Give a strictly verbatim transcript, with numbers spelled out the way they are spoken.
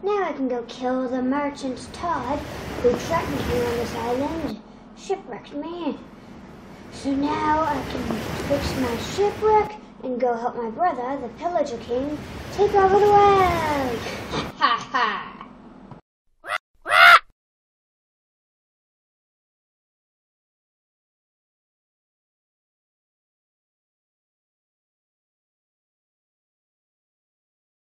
Now I can go kill the merchant Todd who threatened me on this island, shipwrecked me. So now I can fix my shipwreck and go help my brother, the Pillager King, take over the world. Ha ha ha!